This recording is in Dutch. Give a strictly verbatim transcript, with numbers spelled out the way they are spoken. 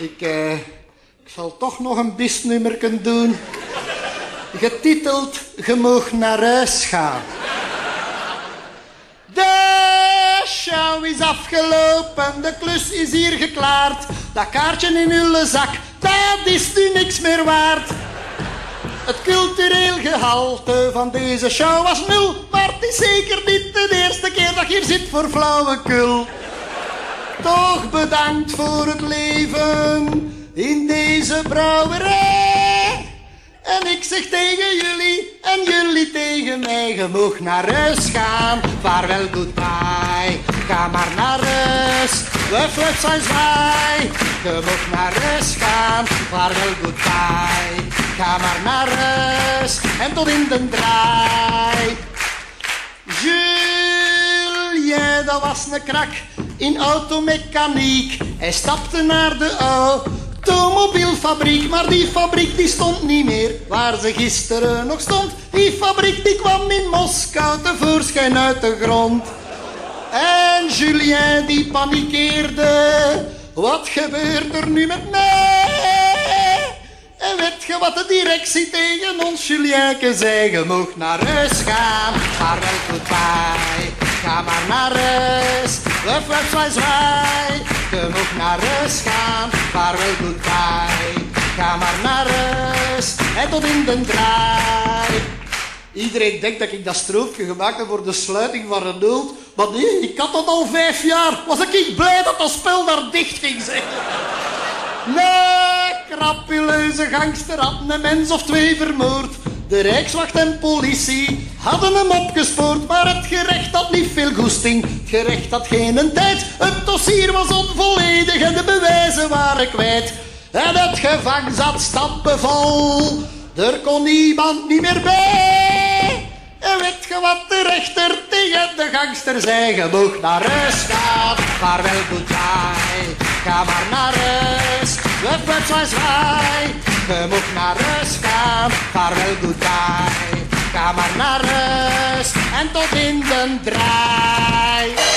Ik, uh, ik zal toch nog een bisnummer kunnen doen. Getiteld, je mag naar huis gaan. De show is afgelopen, de klus is hier geklaard. Dat kaartje in uw zak, dat is nu niks meer waard. Het cultureel gehalte van deze show was nul, maar het is zeker niet de eerste keer dat je hier zit voor flauwekul. Toch bedankt voor het leven in deze brouwerij. En ik zeg tegen jullie en jullie tegen mij, je mag naar huis gaan. Vaarwel, goodbye, ga maar naar huis. Wuif, wuif, zwaai, zwaai. Je mag naar huis gaan. Vaarwel, goodbye, ga maar naar huis. En tot in de draai. Julien, dat was een krak in automechaniek. Hij stapte naar de automobielfabriek, maar die fabriek die stond niet meer waar ze gisteren nog stond. Die fabriek die kwam in Moskou tevoorschijn uit de grond. En Julien die panikeerde, wat gebeurt er nu met mij? En weet je wat de directie tegen ons Julienke zei? Je mag naar huis gaan, vaarwel, goodbye. Ga maar naar huis, wuif, wuif, zwaai, zwaai. Je mag naar huis gaan, vaarwel, goodbye. Ga maar naar huis en tot in de draai. Iedereen denkt dat ik dat stroofje gemaakt heb voor de sluiting van Renault. Maar nee, ik had dat al vijf jaar. Was ik blij dat dat spel daar dicht ging, zeg. Nee, krapuleuze gangster had een mens of twee vermoord. De Rijkswacht en politie hadden hem opgespoord, maar het gerecht had niet veel goesting. Het gerecht had geen tijd, het dossier was onvolledig en de bewijzen waren kwijt. En het gevang zat stappenvol, er kon niemand niet meer bij. En weet je wat de rechter tegen de gangster zei? Je mag naar huis gaan, vaarwel, goodbye. Ga maar naar huis, wuif, wuif, zwaai, zwaai. Je mag naar huis gaan, vaarwel, goodbye. Ga maar naar huis en tot in de draai.